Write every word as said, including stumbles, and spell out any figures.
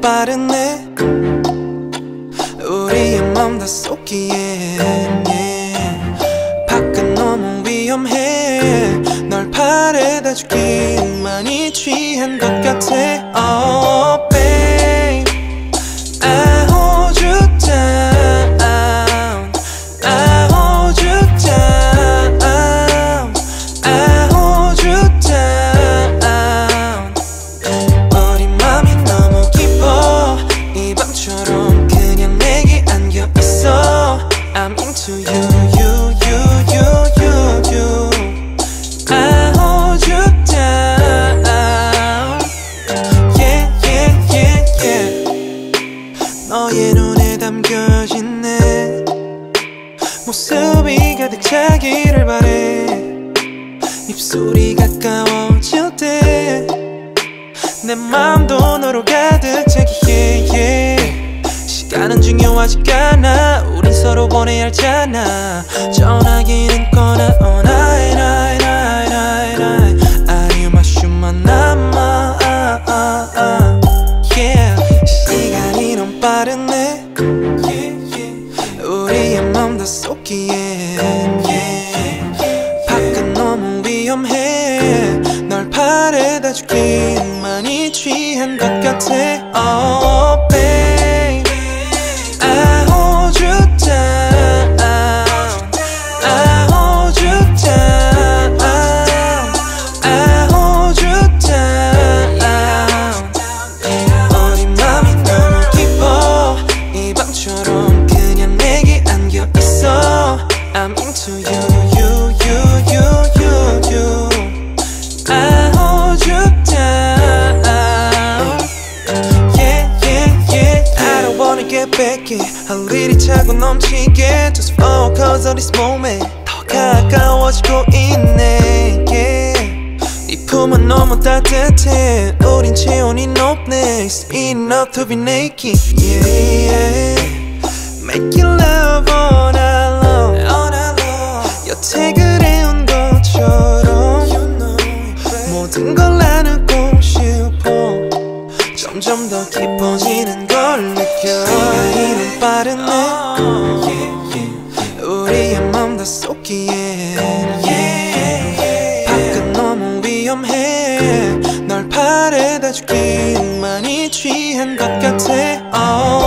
빠르네 우리의 맘 다 쏟기에 yeah. 밖은 너무 위험해 널 바래다 주기 많이 취한 것 같아 Oh babe I hold you down I hold you down I hold you down 우리 맘이 너무 깊어 이 밤처럼 그냥 내게 안겨있어 I'm into you, you, you, you, you, you I hold you down Yeah, yeah, yeah, yeah 너의 눈에 담겨진 내 모습이 가득 차기를 바래 입술이 가까워질 때 내 맘도 너로 가득 차기에 yeah. 시간은 중요하지 않아 우린 서로 보내야 알잖아 전화기는 꺼놔 all night, night, night, night, night 아니면 마시만 남아 ah, ah, ah. Yeah. 시간이 너무 빠르네 yeah, yeah. 우리의 맘 다 쏟기에 yeah. 밖은 너무 위험해 널 바래다 주기 많이 취한 것 같아 Oh babe I hold you down I hold you down I hold you down 우리 맘이 너무 깊어 이 밤처럼 그냥 내게 안겨있어 I'm into you, you, you, you, you, you I hold you down Yeah, yeah, yeah I don't wanna get back it 할 일이 차고 넘치게 Just focus on this moment 더 가까워지고 있네 yeah. 네 품은 너무 따뜻해 우린 체온이 높네 It's enough to be naked yeah, yeah. Making love all night long, all night long. 여태 그래온 것처럼 you know, 모든 걸 나누고 싶어 점점 더 깊어지는 걸 느껴 시간이 너무 빠르네 yeah, yeah. 우리의 맘 다 쏟기에 yeah. 밖은 너무 위험해 널 바래다 주기 많이 취한 것 같아 oh.